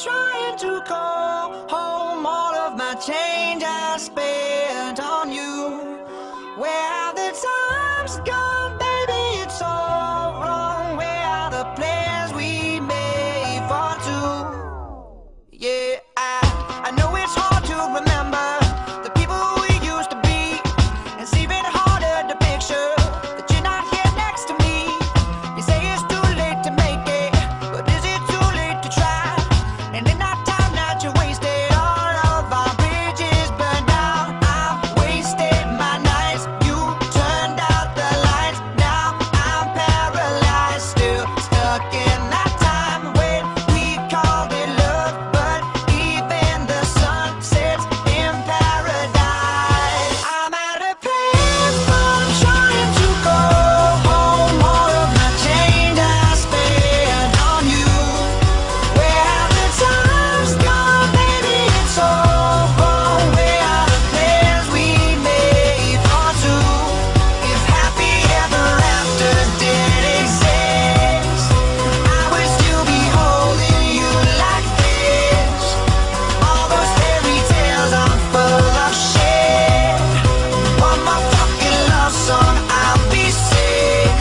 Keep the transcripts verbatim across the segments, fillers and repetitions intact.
trying to call home all of my change I spent on you. Where have the times gone, baby? It's all wrong. Where are the plans we made for two? Yeah, I, I know it's hard to remember the people we used to be. It's even harder to picture that you're not here next to me. You say it's too late to make it, but is it too late to try? And in that time that you wasted, all of our bridges burned down. I've wasted my nights, you turned out the lights. Now I'm paralyzed, still stuck in that time when we called it love. But even the sun sets in paradise. I'm at a payphone trying to go home. All of my change I spent on you. Where have the times gone, baby? It's all wrong. Where are the plans we made for two? If happy ever after did exist, I would still be holding you like this. All those fairy tales are full of shit. One more fucking love song, I'll be sick.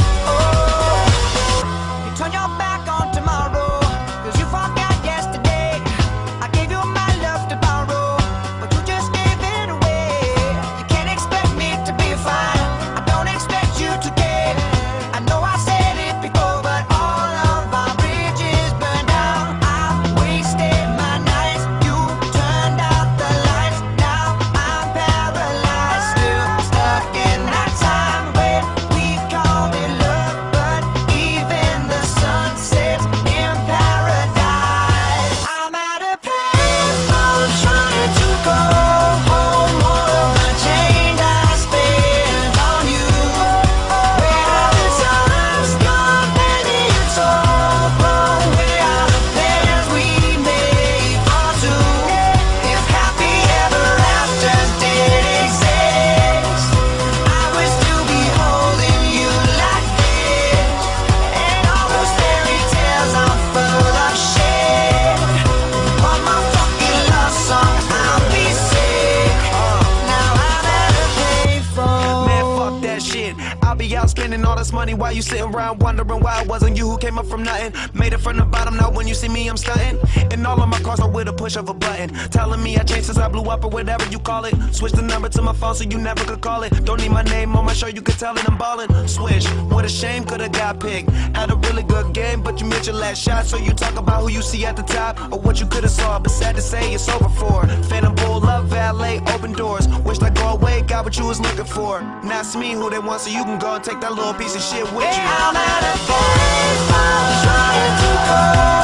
Oh, you turn your back on tomorrow, cause you forgot yesterday. I gave you my love to borrow, but you just gave it away. You can't expect me to be fine, I don't expect you to care. I know I said it before, but all of our bridges burned down. I've wasted my nights, you turned out the lights. Now I'm paralyzed, still stuck in that time when we called it love. But even the sun sets in paradise. I'm at a payphone trying to go home. All of my change I spent on you. Where are the times gone, baby? It's all wrong. Where are the plans we made for two? If happy ever after did exist, I would still be holding you like this. And all those fairy tales are full of shit. One more fucking love song, I'll be sick. Now I'm at a payphone. Man, fuck that shit. I'll be out spending all this money while you sitting around wondering why it wasn't you who came up from nothing. Made it from the bottom, now when you see me, I'm stunting. And all of my cars are with a push of a button. Telling me I changed since I blew up or whatever you call it. Switch the number to my phone so you never could call it. Don't need my name on my show, you could tell it I'm ballin'. Switch, what a shame, could've got picked. Had a really good game, but you missed your last shot. So you talk about who you see at the top or what you could've saw. But sad to say, it's over for. Phantom Bull, love valet, open doors. Wished I'd go away, got what you was looking for. Now it's me who they want, so you can go and take that little piece of shit with you. I'm at a payphone trying to call